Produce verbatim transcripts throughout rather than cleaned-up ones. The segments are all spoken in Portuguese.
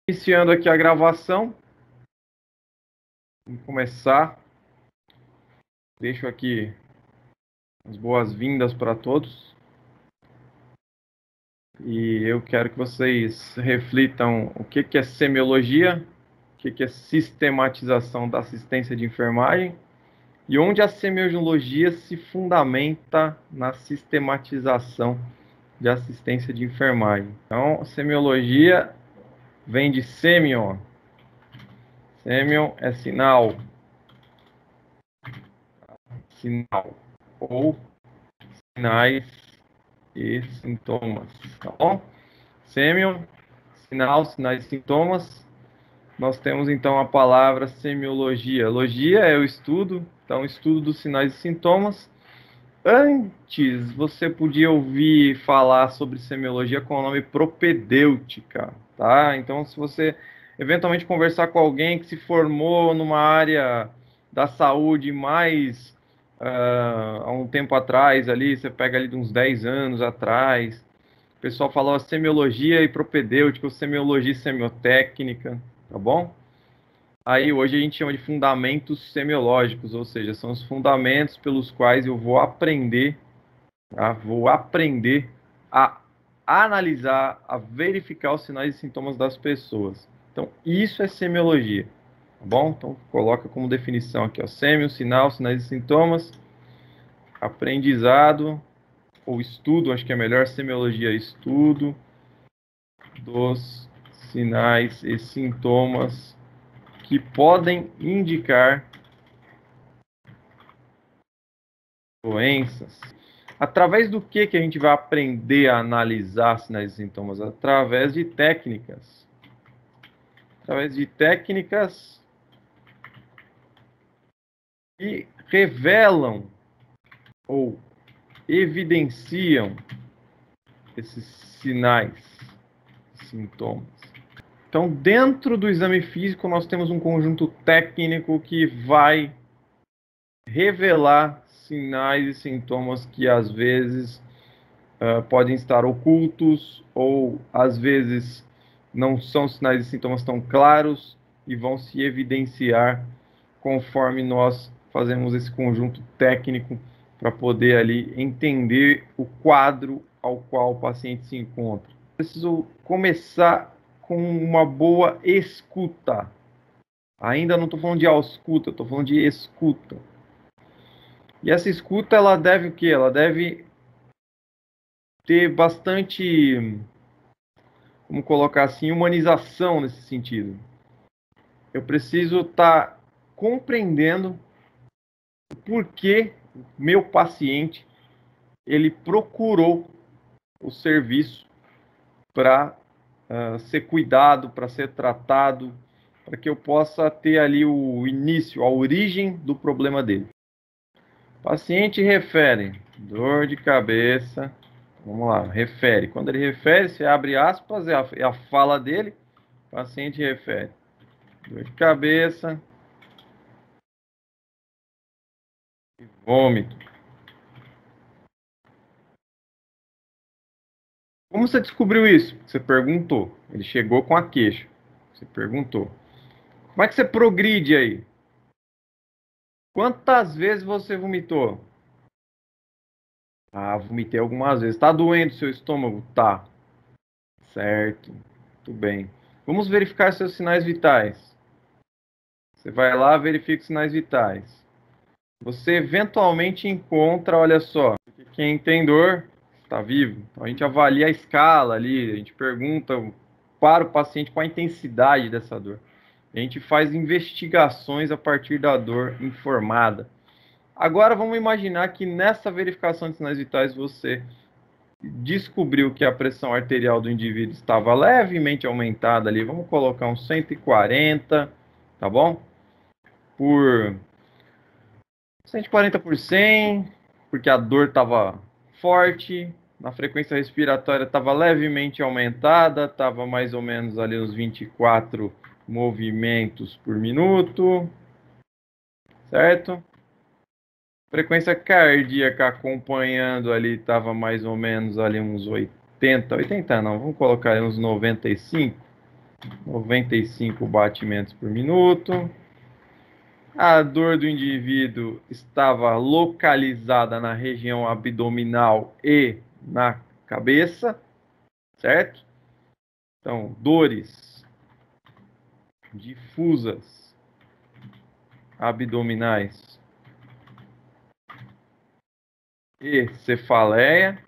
Iniciando aqui a gravação. Vamos começar. Deixo aqui as boas-vindas para todos. E eu quero que vocês reflitam o que é semiologia, o que é sistematização da assistência de enfermagem e onde a semiologia se fundamenta na sistematização de assistência de enfermagem. Então, a semiologia vem de semion. Semion é sinal. Sinal. Ou sinais e sintomas, tá bom? Semion, sinal, sinais e sintomas. Nós temos então a palavra semiologia. Logia é o estudo, então estudo dos sinais e sintomas. Antes, você podia ouvir falar sobre semiologia com o nome propedêutica, tá? Então, se você eventualmente conversar com alguém que se formou numa área da saúde mais uh, há um tempo atrás, ali, você pega ali de uns dez anos atrás, o pessoal falava semiologia e propedêutica, ou semiologia e semiotécnica, tá bom? Aí hoje a gente chama de fundamentos semiológicos, ou seja, são os fundamentos pelos quais eu vou aprender, tá? Vou aprender a analisar, a verificar os sinais e sintomas das pessoas. Então, isso é semiologia, tá bom? Então, coloca como definição aqui, ó, semio, sinal, sinais e sintomas, aprendizado, ou estudo, acho que é melhor, semiologia, estudo dos sinais e sintomas que podem indicar doenças. Através do que, que a gente vai aprender a analisar sinais e sintomas? Através de técnicas. Através de técnicas que revelam ou evidenciam esses sinais, sintomas. Então, dentro do exame físico, nós temos um conjunto técnico que vai revelar sinais e sintomas que, às vezes, uh, podem estar ocultos ou, às vezes, não são sinais e sintomas tão claros e vão se evidenciar conforme nós fazemos esse conjunto técnico para poder ali entender o quadro ao qual o paciente se encontra. Preciso começar com uma boa escuta. Ainda não estou falando de ausculta, estou falando de escuta. E essa escuta, ela deve o quê? Ela deve ter bastante, vamos colocar assim, humanização nesse sentido. Eu preciso estar compreendendo o porquê meu paciente ele procurou o serviço para uh, ser cuidado, para ser tratado, para que eu possa ter ali o início, a origem do problema dele. O paciente refere dor de cabeça, vamos lá, refere. Quando ele refere, você abre aspas, é a, é a fala dele, o paciente refere dor de cabeça e vômito. Como você descobriu isso? Você perguntou. Ele chegou com a queixa. Você perguntou. Como é que você progride aí? Quantas vezes você vomitou? Ah, vomitei algumas vezes. Tá doendo seu estômago? Tá. Certo. Muito bem. Vamos verificar seus sinais vitais. Você vai lá, verifica os sinais vitais. Você eventualmente encontra, olha só, quem tem dor está vivo. Então a gente avalia a escala ali, a gente pergunta para o paciente qual a intensidade dessa dor. A gente faz investigações a partir da dor informada. Agora vamos imaginar que nessa verificação de sinais vitais você descobriu que a pressão arterial do indivíduo estava levemente aumentada ali, vamos colocar uns cento e quarenta, tá bom? Por cento e quarenta por cem, porque a dor estava forte, a frequência respiratória estava levemente aumentada, estava mais ou menos ali uns vinte e quatro movimentos por minuto, certo? Frequência cardíaca acompanhando ali estava mais ou menos ali uns oitenta, oitenta não, vamos colocar ali uns noventa e cinco. noventa e cinco batimentos por minuto. A dor do indivíduo estava localizada na região abdominal e na cabeça, certo? Então, dores difusas abdominais e cefaleia.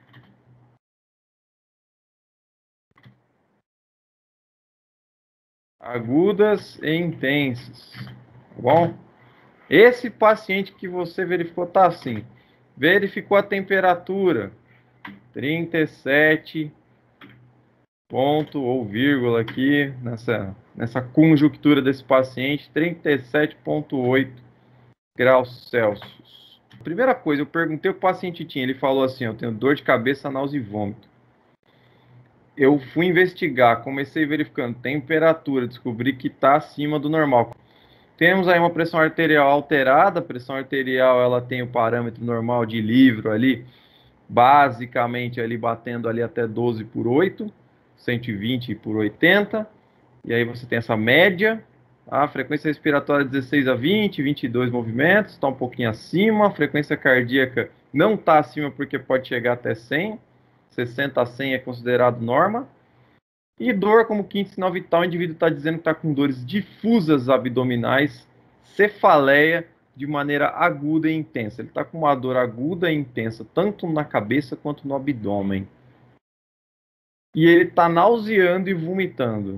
Agudas e intensas, tá bom? Esse paciente que você verificou tá assim. Verificou a temperatura, trinta e sete ponto ou vírgula aqui, nessa, nessa conjuntura desse paciente, trinta e sete ponto oito graus Celsius. Primeira coisa, eu perguntei o que o paciente tinha, ele falou assim, eu tenho dor de cabeça, náusea e vômito. Eu fui investigar, comecei verificando temperatura, descobri que está acima do normal. Temos aí uma pressão arterial alterada, a pressão arterial ela tem o parâmetro normal de livro ali, basicamente ali batendo ali até doze por oito, cento e vinte por oitenta, e aí você tem essa média, a frequência respiratória dezesseis a vinte, vinte e dois movimentos, está um pouquinho acima, a frequência cardíaca não está acima porque pode chegar até cem, sessenta a cem é considerado norma. E dor como quinto sinal vital, o indivíduo está dizendo que está com dores difusas abdominais, cefaleia de maneira aguda e intensa. Ele está com uma dor aguda e intensa, tanto na cabeça quanto no abdômen. E ele está nauseando e vomitando.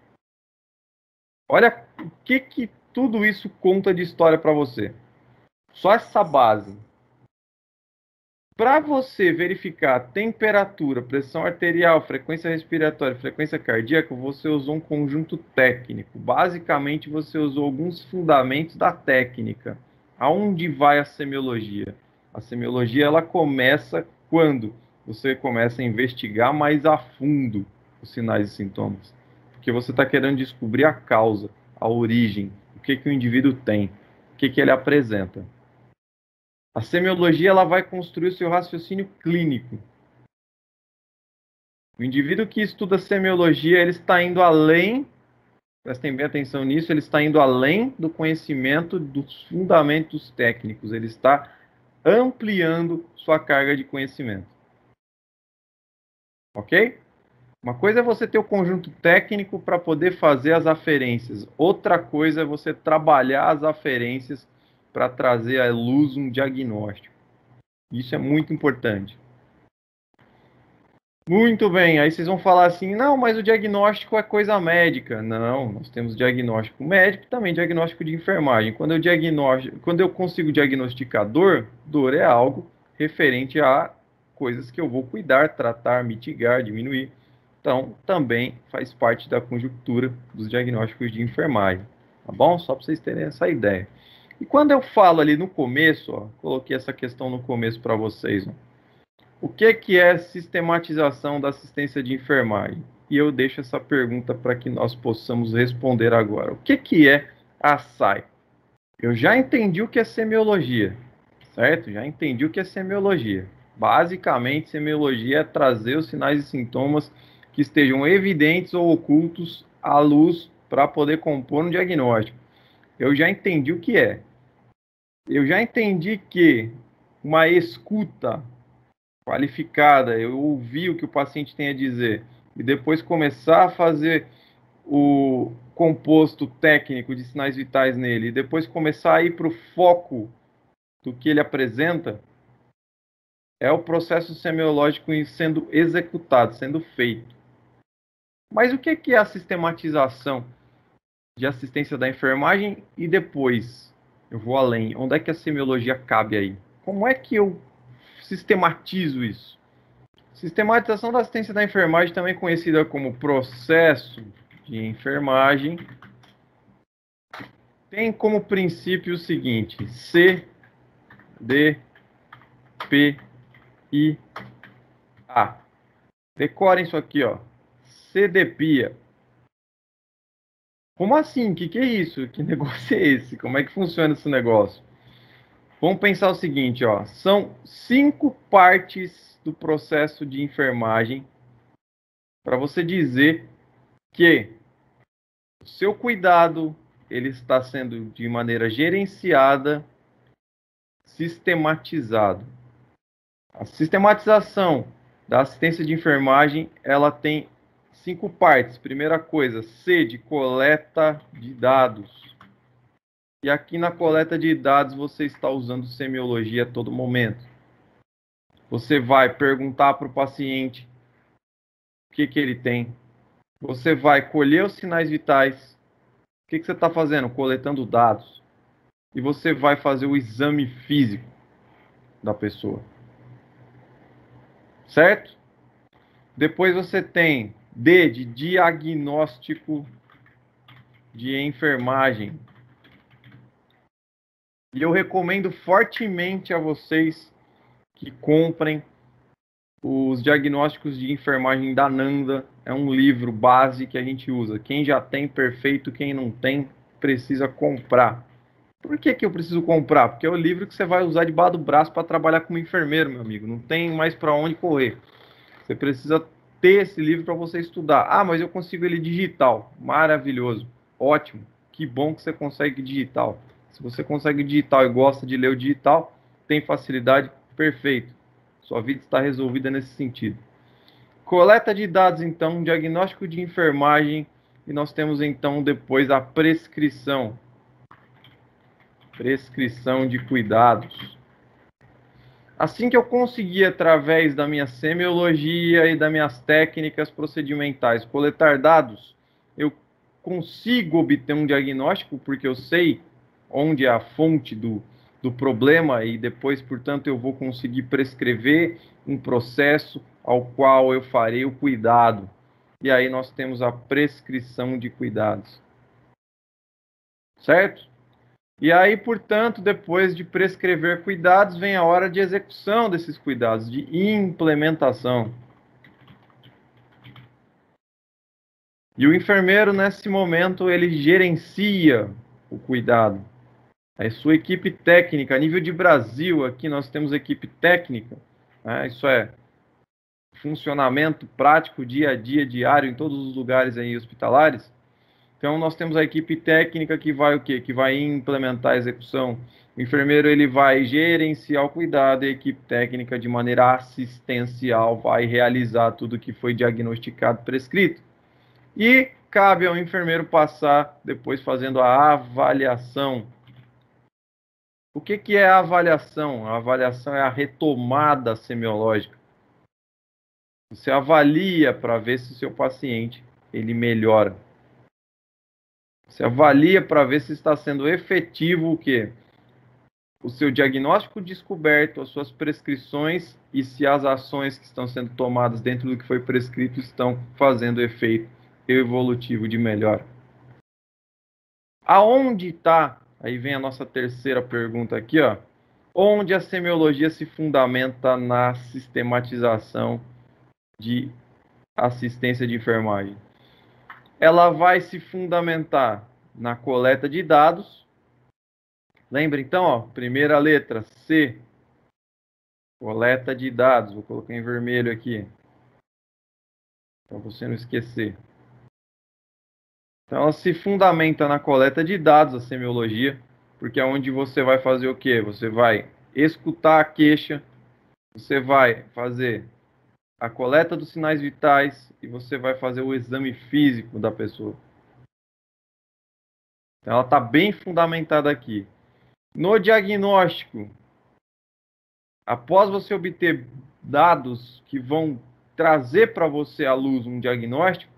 Olha o que, que tudo isso conta de história para você. Só essa base. Para você verificar temperatura, pressão arterial, frequência respiratória, frequência cardíaca, você usou um conjunto técnico. Basicamente, você usou alguns fundamentos da técnica. Aonde vai a semiologia? A semiologia ela começa quando você começa a investigar mais a fundo os sinais e sintomas. Porque você está querendo descobrir a causa, a origem, o que, que o indivíduo tem, o que, que ele apresenta. A semiologia ela vai construir o seu raciocínio clínico. O indivíduo que estuda semiologia, ele está indo além, prestem bem atenção nisso, ele está indo além do conhecimento dos fundamentos técnicos, ele está ampliando sua carga de conhecimento. Ok? Uma coisa é você ter o conjunto técnico para poder fazer as aferências, outra coisa é você trabalhar as aferências para trazer à luz um diagnóstico. Isso é muito importante. Muito bem, aí vocês vão falar assim, não, mas o diagnóstico é coisa médica. Não, nós temos diagnóstico médico e também diagnóstico de enfermagem. Quando eu, diagnóstico, quando eu consigo diagnosticar dor, dor é algo referente a coisas que eu vou cuidar, tratar, mitigar, diminuir. Então, também faz parte da conjuntura dos diagnósticos de enfermagem. Tá bom? Só para vocês terem essa ideia. E quando eu falo ali no começo, ó, coloquei essa questão no começo para vocês. Ó, o que, que é sistematização da assistência de enfermagem? E eu deixo essa pergunta para que nós possamos responder agora. O que, que é a S A I? Eu já entendi o que é semiologia, certo? Já entendi o que é semiologia. Basicamente, semiologia é trazer os sinais e sintomas que estejam evidentes ou ocultos à luz para poder compor um diagnóstico. Eu já entendi o que é. Eu já entendi que uma escuta qualificada, eu ouvir o que o paciente tem a dizer e depois começar a fazer o composto técnico de sinais vitais nele e depois começar a ir para o foco do que ele apresenta, é o processo semiológico sendo executado, sendo feito. Mas o que é a sistematização de assistência da enfermagem e depois eu vou além? Onde é que a semiologia cabe aí? Como é que eu sistematizo isso? Sistematização da assistência da enfermagem, também conhecida como processo de enfermagem, tem como princípio o seguinte: C, D, P, I, A. Decorem isso aqui, ó. C D P I A. Como assim? O que, que é isso? Que negócio é esse? Como é que funciona esse negócio? Vamos pensar o seguinte, ó. São cinco partes do processo de enfermagem para você dizer que o seu cuidado ele está sendo de maneira gerenciada, sistematizado. A sistematização da assistência de enfermagem, ela tem cinco partes. Primeira coisa, C de coleta de dados. E aqui na coleta de dados você está usando semiologia a todo momento. Você vai perguntar para o paciente o que, que ele tem. Você vai colher os sinais vitais. O que, que você está fazendo? Coletando dados. E você vai fazer o exame físico da pessoa. Certo? Depois você tem D de diagnóstico de enfermagem. E eu recomendo fortemente a vocês que comprem os diagnósticos de enfermagem da Nanda. É um livro base que a gente usa. Quem já tem, perfeito. Quem não tem, precisa comprar. Por que que eu preciso comprar? Porque é o livro que você vai usar debaixo do braço para trabalhar como enfermeiro, meu amigo. Não tem mais para onde correr. Você precisa ter esse livro para você estudar. Ah, mas eu consigo ele digital. Maravilhoso. Ótimo. Que bom que você consegue digital. Se você consegue digital e gosta de ler o digital, tem facilidade, perfeito. Sua vida está resolvida nesse sentido. Coleta de dados, então, diagnóstico de enfermagem, e nós temos, então, depois a prescrição. Prescrição de cuidados. Assim que eu conseguir, através da minha semiologia e das minhas técnicas procedimentais, coletar dados, eu consigo obter um diagnóstico, porque eu sei onde é a fonte do, do problema e depois, portanto, eu vou conseguir prescrever um processo ao qual eu farei o cuidado. E aí nós temos a prescrição de cuidados. Certo? E aí, portanto, depois de prescrever cuidados, vem a hora de execução desses cuidados, de implementação. E o enfermeiro, nesse momento, ele gerencia o cuidado. A sua equipe técnica, a nível de Brasil, aqui nós temos equipe técnica, né? Isso é funcionamento prático, dia a dia, diário, em todos os lugares aí hospitalares. Então, nós temos a equipe técnica que vai o quê? Que vai implementar a execução. O enfermeiro ele vai gerenciar o cuidado e a equipe técnica, de maneira assistencial, vai realizar tudo que foi diagnosticado, prescrito. E cabe ao enfermeiro passar, depois fazendo a avaliação. O que, que é a avaliação? A avaliação é a retomada semiológica. Você avalia para ver se o seu paciente ele melhora. Você avalia para ver se está sendo efetivo o quê? O seu diagnóstico descoberto, as suas prescrições e se as ações que estão sendo tomadas dentro do que foi prescrito estão fazendo efeito evolutivo de melhora. Aonde está? Aí vem a nossa terceira pergunta aqui, ó. Onde a semiologia se fundamenta na sistematização de assistência de enfermagem? Ela vai se fundamentar na coleta de dados. Lembra então, ó, primeira letra, C. Coleta de dados. Vou colocar em vermelho aqui, para você não esquecer. Então, ela se fundamenta na coleta de dados, a semiologia, porque é onde você vai fazer o quê? Você vai escutar a queixa, você vai fazer a coleta dos sinais vitais e você vai fazer o exame físico da pessoa. Então, ela está bem fundamentada aqui. No diagnóstico, após você obter dados que vão trazer para você à luz um diagnóstico,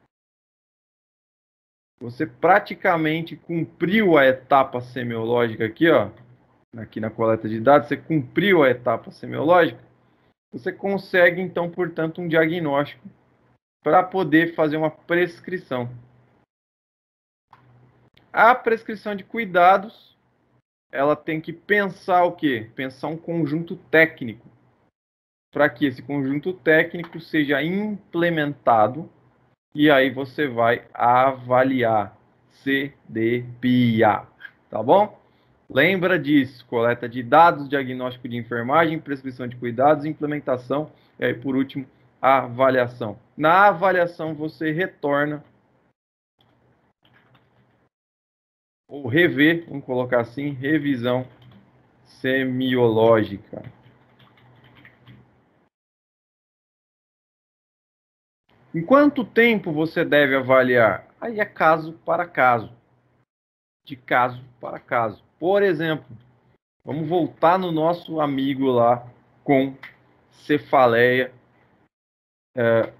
você praticamente cumpriu a etapa semiológica aqui, ó, aqui na coleta de dados, você cumpriu a etapa semiológica, você consegue, então, portanto, um diagnóstico para poder fazer uma prescrição. A prescrição de cuidados, ela tem que pensar o quê? Pensar um conjunto técnico, para que esse conjunto técnico seja implementado. E aí você vai avaliar, C D P I A, tá bom? Lembra disso, coleta de dados, diagnóstico de enfermagem, prescrição de cuidados, implementação, e aí por último, a avaliação. Na avaliação você retorna ou rever, vamos colocar assim, revisão semiológica. Em quanto tempo você deve avaliar? Aí é caso para caso, de caso para caso. Por exemplo, vamos voltar no nosso amigo lá com cefaleia, é,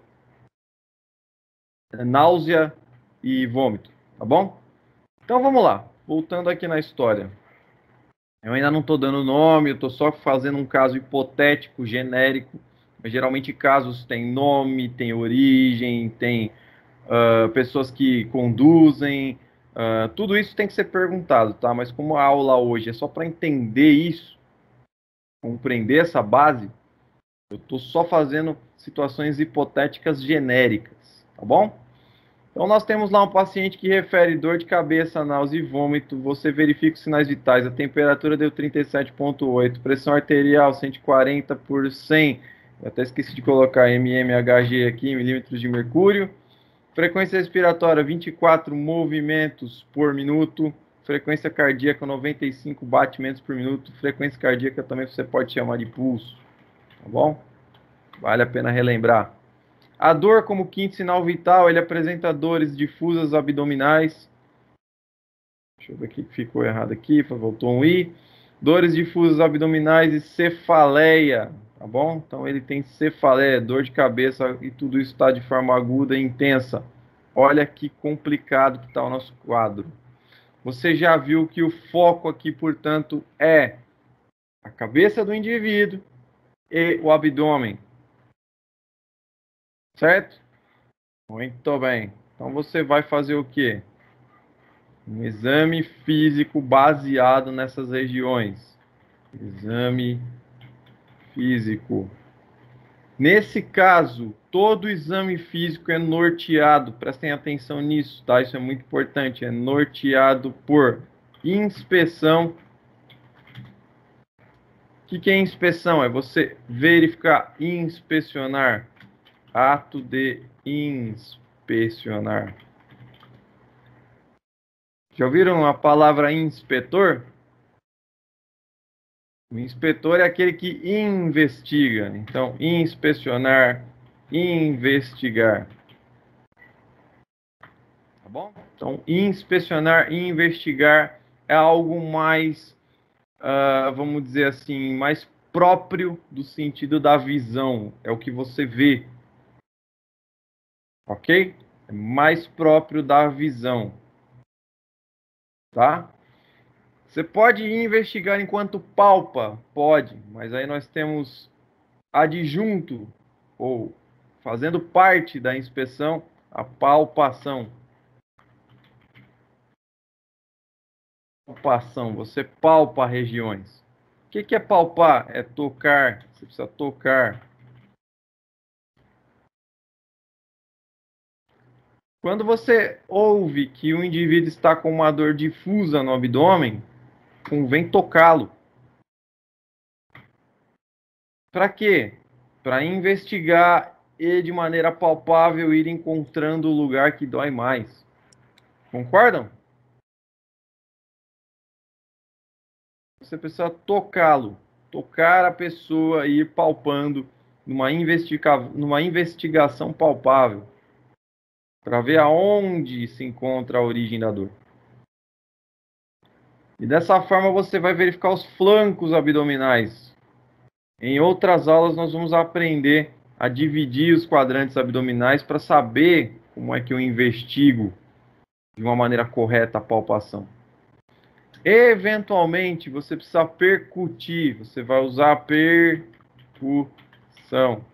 náusea e vômito, tá bom? Então vamos lá, voltando aqui na história. Eu ainda não estou dando nome, eu estou só fazendo um caso hipotético, genérico. Mas, geralmente casos têm nome, tem origem, tem uh, pessoas que conduzem, uh, tudo isso tem que ser perguntado, tá? Mas como a aula hoje é só para entender isso, compreender essa base, eu estou só fazendo situações hipotéticas genéricas, tá bom? Então, nós temos lá um paciente que refere dor de cabeça, náusea e vômito. Você verifica os sinais vitais. A temperatura deu trinta e sete vírgula oito. Pressão arterial, cento e quarenta por cem. Eu até esqueci de colocar mmHg aqui, milímetros de mercúrio. Frequência respiratória, vinte e quatro movimentos por minuto. Frequência cardíaca, noventa e cinco batimentos por minuto. Frequência cardíaca também você pode chamar de pulso. Tá bom? Vale a pena relembrar. A dor como quinto sinal vital, ele apresenta dores difusas abdominais. Deixa eu ver o que ficou errado aqui, voltou um I. Dores difusas abdominais e cefaleia, tá bom? Então ele tem cefaleia, dor de cabeça e tudo isso está de forma aguda e intensa. Olha que complicado que está o nosso quadro. Você já viu que o foco aqui, portanto, é a cabeça do indivíduo e o abdômen. Certo? Muito bem. Então você vai fazer o quê? Um exame físico baseado nessas regiões. Exame físico. Nesse caso, todo exame físico é norteado, prestem atenção nisso, tá? Isso é muito importante, é norteado por inspeção. O que, que é inspeção? É você verificar, inspecionar. Ato de inspecionar. Já ouviram a palavra inspetor? O inspetor é aquele que investiga. Então, inspecionar, investigar. Tá bom? Então, inspecionar e investigar é algo mais, uh, vamos dizer assim, mais próprio do sentido da visão. É o que você vê. Ok? É mais próprio da visão. Tá? Você pode investigar enquanto palpa? Pode, mas aí nós temos adjunto, ou fazendo parte da inspeção, a palpação. Palpação, você palpa regiões. O que, que é palpar? É tocar, você precisa tocar. Quando você ouve que o indivíduo está com uma dor difusa no abdômen, convém tocá-lo. Para quê? Para investigar e, de maneira palpável, ir encontrando o lugar que dói mais. Concordam? Você precisa tocá-lo, tocar a pessoa e ir palpando numa, investiga numa investigação palpável, para ver aonde se encontra a origem da dor. E dessa forma você vai verificar os flancos abdominais. Em outras aulas nós vamos aprender a dividir os quadrantes abdominais para saber como é que eu investigo de uma maneira correta a palpação. Eventualmente você precisa percutir, você vai usar a percussão.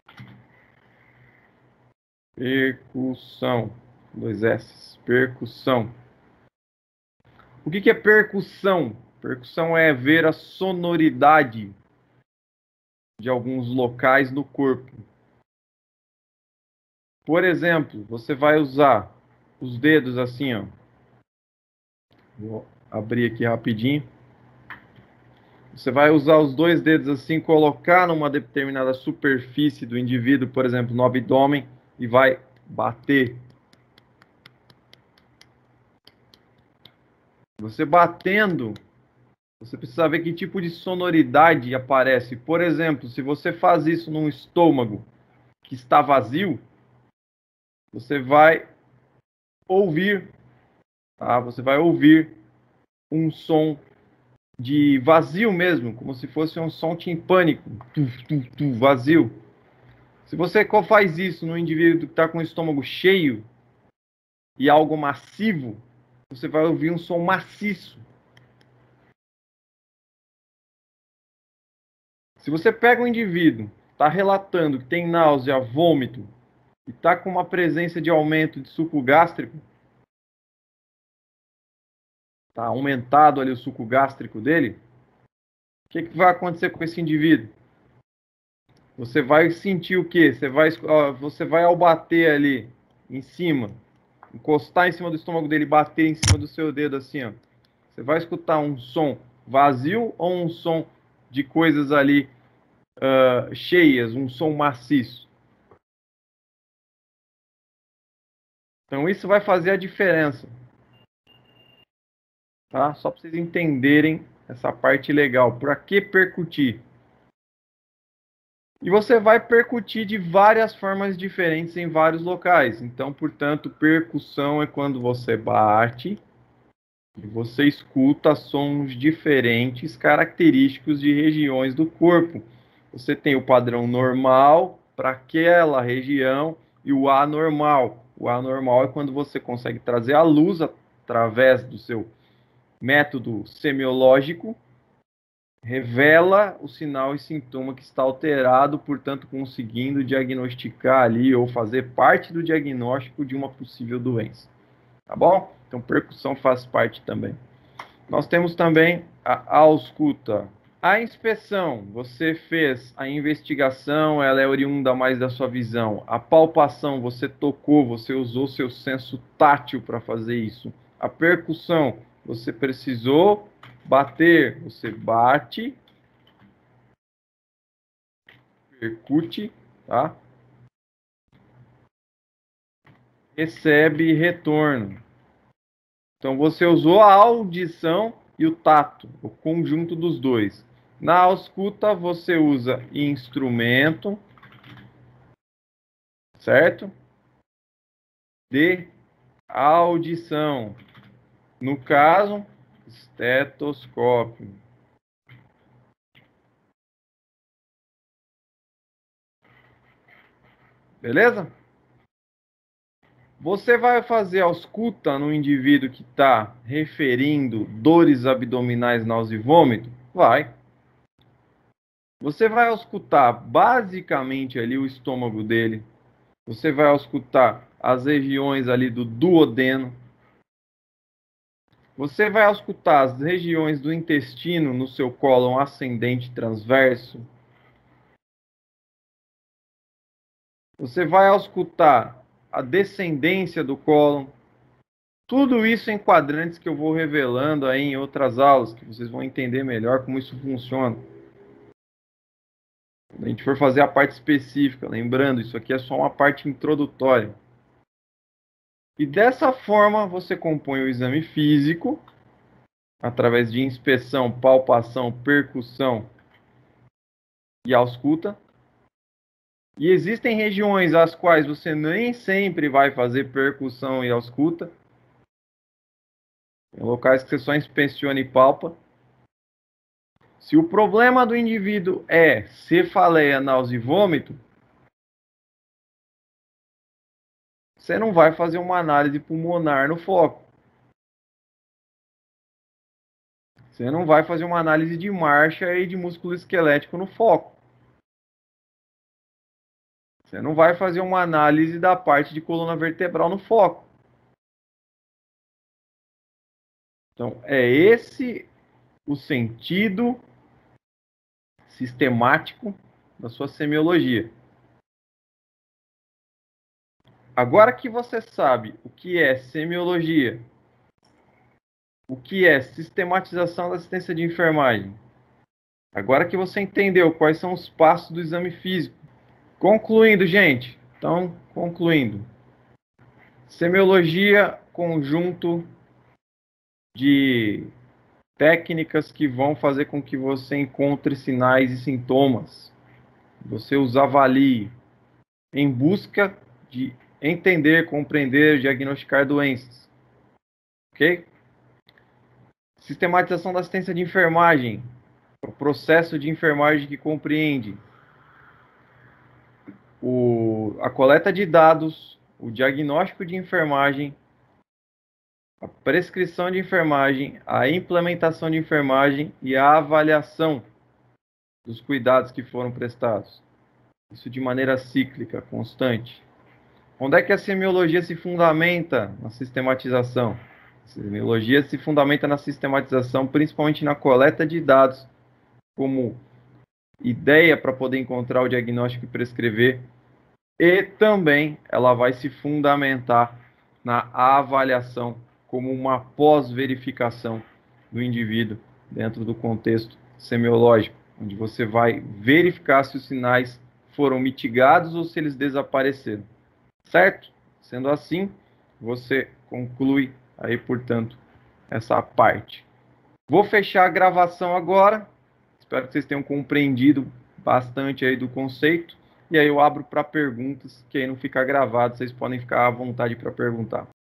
Percussão, dois S, percussão. O que que é percussão? Percussão é ver a sonoridade de alguns locais no corpo. Por exemplo, você vai usar os dedos assim, ó. Vou abrir aqui rapidinho. Você vai usar os dois dedos assim, colocar numa determinada superfície do indivíduo, por exemplo, no abdômen, e vai bater. Você batendo, você precisa ver que tipo de sonoridade aparece. Por exemplo, se você faz isso num estômago que está vazio, você vai ouvir, tá? Você vai ouvir um som de vazio mesmo, como se fosse um som timpânico, tu, tu, tu, vazio. Se você faz isso no indivíduo que está com o estômago cheio e algo massivo, você vai ouvir um som maciço. Se você pega um indivíduo, está relatando que tem náusea, vômito, e está com uma presença de aumento de suco gástrico, está aumentado ali o suco gástrico dele, o que, que vai acontecer com esse indivíduo? Você vai sentir o quê? Você vai, você vai ao bater ali em cima, encostar em cima do estômago dele, bater em cima do seu dedo assim, ó. Você vai escutar um som vazio ou um som de coisas ali uh, cheias, um som maciço? Então isso vai fazer a diferença, tá? Só para vocês entenderem essa parte legal. Para que percutir? E você vai percutir de várias formas diferentes em vários locais. Então, portanto, percussão é quando você bate e você escuta sons diferentes, característicos de regiões do corpo. Você tem o padrão normal para aquela região e o anormal. O anormal é quando você consegue trazer a luz através do seu método semiológico, revela o sinal e sintoma que está alterado, portanto, conseguindo diagnosticar ali ou fazer parte do diagnóstico de uma possível doença. Tá bom? Então, percussão faz parte também. Nós temos também a ausculta. A inspeção, você fez a investigação, ela é oriunda mais da sua visão. A palpação, você tocou, você usou seu senso tátil para fazer isso. A percussão, você precisou bater, você bate, percute, tá? Recebe retorno. Então você usou a audição e o tato, o conjunto dos dois. Na ausculta você usa instrumento, certo? De audição. No caso, estetoscópio. Beleza? Você vai fazer ausculta no indivíduo que está referindo dores abdominais, náusea e vômito? Vai. Você vai auscultar basicamente ali o estômago dele. Você vai auscultar as regiões ali do duodeno. Você vai auscultar as regiões do intestino no seu cólon ascendente transverso. Você vai auscultar a descendência do cólon. Tudo isso em quadrantes que eu vou revelando aí em outras aulas, que vocês vão entender melhor como isso funciona. Quando a gente for fazer a parte específica, lembrando, isso aqui é só uma parte introdutória. E dessa forma você compõe o exame físico, através de inspeção, palpação, percussão e ausculta. E existem regiões às quais você nem sempre vai fazer percussão e ausculta. Tem locais que você só inspeciona e palpa. Se o problema do indivíduo é cefaleia, náusea e vômito, você não vai fazer uma análise pulmonar no foco. Você não vai fazer uma análise de marcha e de músculo esquelético no foco. Você não vai fazer uma análise da parte de coluna vertebral no foco. Então, é esse o sentido sistemático da sua semiologia. Agora que você sabe o que é semiologia, o que é sistematização da assistência de enfermagem, agora que você entendeu quais são os passos do exame físico, concluindo, gente, então, concluindo, semiologia, conjunto de técnicas que vão fazer com que você encontre sinais e sintomas. Você os avalie em busca de entender, compreender, diagnosticar doenças. Ok? Sistematização da assistência de enfermagem. O processo de enfermagem que compreende o, a coleta de dados, o diagnóstico de enfermagem, a prescrição de enfermagem, a implementação de enfermagem e a avaliação dos cuidados que foram prestados. Isso de maneira cíclica, constante. Onde é que a semiologia se fundamenta na sistematização? A semiologia se fundamenta na sistematização, principalmente na coleta de dados, como ideia para poder encontrar o diagnóstico e prescrever, e também ela vai se fundamentar na avaliação como uma pós-verificação do indivíduo dentro do contexto semiológico, onde você vai verificar se os sinais foram mitigados ou se eles desapareceram. Certo? Sendo assim, você conclui aí, portanto, essa parte. Vou fechar a gravação agora. Espero que vocês tenham compreendido bastante aí do conceito. E aí eu abro para perguntas, que aí não fica gravado, vocês podem ficar à vontade para perguntar.